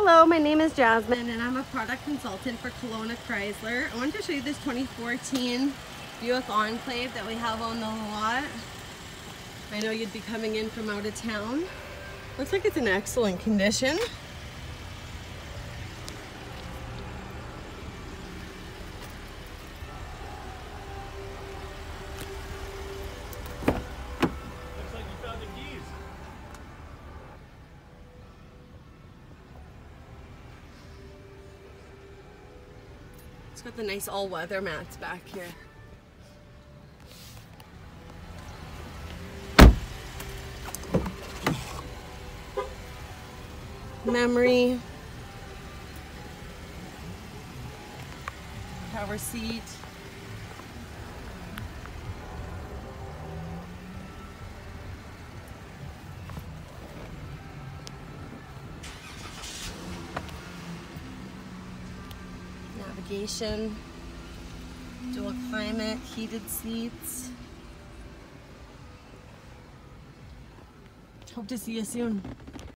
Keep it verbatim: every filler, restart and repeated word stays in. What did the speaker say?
Hello, my name is Jasmine and I'm a product consultant for Kelowna Chrysler. I wanted to show you this twenty fourteen Buick Enclave that we have on the lot. I know you'd be coming in from out of town. Looks like it's in excellent condition. Looks like you found the keys. It's got the nice all-weather mats back here. Memory, power seat, navigation, dual climate, heated seats. Hope to see you soon.